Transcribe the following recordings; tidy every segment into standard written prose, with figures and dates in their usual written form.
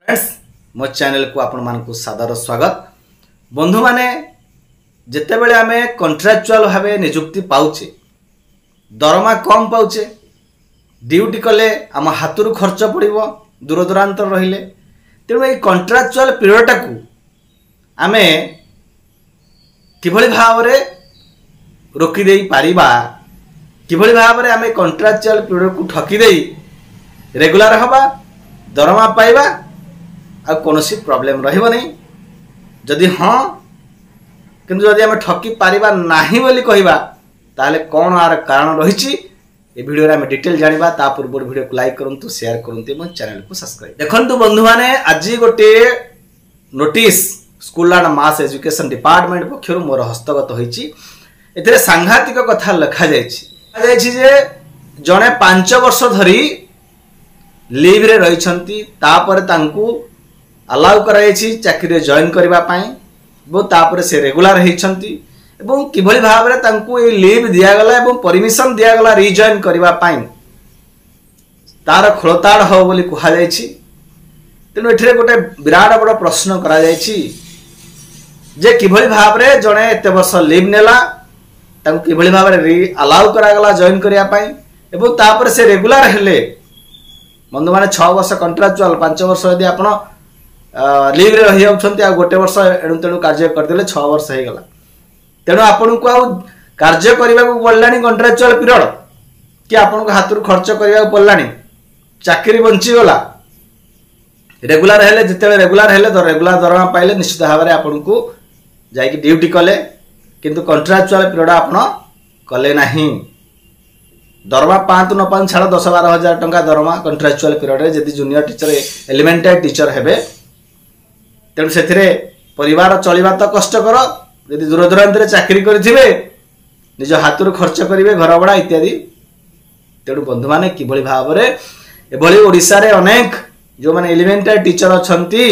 मो चैनल को आपण मानकु सादर स्वागत। बंधु माने जेतेबेले आमे कॉन्ट्रैक्चुअल भावे नियुक्ति पाउचे दरमा कम पाउचे ड्यूटी कले आम हाथरू खर्च पड़िबो दूर दूरांतर रहिले तेणु ये कॉन्ट्रैक्चुअल पीरियड को आमे किभली भाव रे रोकी देई पारिबा किभली भाव रे आमे कॉन्ट्रैक्चुअल पीरियड को ठकी देई रेगुलर हवा दरमा पाइबा आ कोनोसी प्रॉब्लम रहिबो नहीं। जदि हाँ किंतु जदि आमे ठकी पारिबा नाही बोली कहिबा ताले कोन आर कारण रहिछि ए वीडियो रे आमे डिटेल जानिबा। ता पूर्व वीडियो को लाइक करंतु शेयर करंतु एवं चैनल को सब्सक्राइब। देखंतु बंधु माने आज गोटे notice school and mass education department पक्षर मोर हस्तगत होईछि। एथिरे सांघातिक कथा लिखा जायछि जे जणे 5 वर्ष धरी लीव रे रहिछंती तापर तांकू अलाउ करायछि चाकरी जॉइन करबा पई बो तापर से रेगुलर हेछंती एवं किभली भाव रे तांकू ए लीव दिया गला एवं परमिशन दिया गला रिजॉइन करबा पई तार खोलताड़ हो बोली कुहा जायछि। तेनु एठरे गोटे विराट बड़ प्रश्न करा जायछि जे किभली भाव रे जणे एते वर्ष लीव नेला तांकू किभली भाव रे अलाउ करा गला जॉइन करबा पई एवं तापर से रेगुलर हेले। बंधु माने 6 वर्ष कॉन्ट्रैक्चुअल 5 वर्ष यदि आपण लीव रे रहि जाउछंती आ गोटे वर्ष एणु तेणु कार्य करदेले 6 वर्ष हे गला तेणु आपण को आ कार्य करबा को पड़लानी कॉन्ट्रैक्चुअल पीरियड कि आपण को हाथ रु खर्च करबा को पड़लानी चाकरी बंची गला रेगुलर हेले जते रेगुलर हेले तो रेगुलर दरमा पाइले निश्चित भाव रे आपण को जाई कि ड्यूटी कले किंतु कॉन्ट्रैक्चुअल पीरियड आपण कले नाही। दरमा 5 न 5 छाड़ 10-12 हजार टंका दरमा कॉन्ट्रैक्चुअल पीरियड रे जदी जूनियर टीचर एलिमेंटरी टीचर हेबे तेणु से परिवार चलवा तो कष्टकर यदि दूर दूरांत चाकरी करेंगे निज हाथ रु खर्च करेंगे घर भड़ा इत्यादि। तेणु बंधु माने किभली भाव रे एभली ओडिसा रे अनेक जो माने एलिमेंटरी टीचर अछंती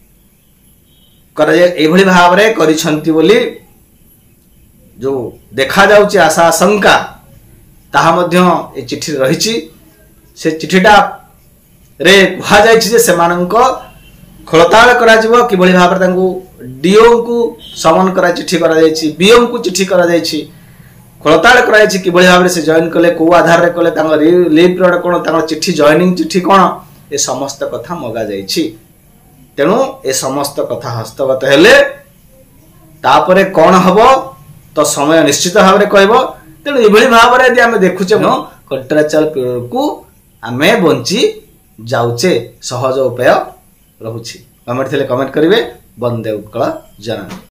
करे एभली भाव रे करिसंती बोली जो देखा जाउची आशा आशंका ताहा मध्य ए चिठी रहिछि। से चिठीटा रे कुहा जायछि जे सेमानंको खोलताड़ करा जिवो किभली भाव रे तांकू डीओ को समन करा चिठी करा जायछि बीओ को चिठी करा जायछि खोलताड़ करा जायछि किभली भाव रे से जॉइन कले को आधार रे कले तांको लीव पीरियड कोन तांको चिठी जॉइनिंग चिठी कोन ए समस्त कथा मगा जायछि। तेणु ए समस्त कथा हस्तगत हेले तापरे कोन हबो तो समय निश्चित भाव रे कहबो। तेणु एभली भाव रे यदि आमे देखुचे कॉन्ट्रैक्चुअल पीरियड को आमे बंची जाउचे सहज उपाय रहुछि। कमेंट थिले कमेंट करिवे। वंदे उत्कल जननी।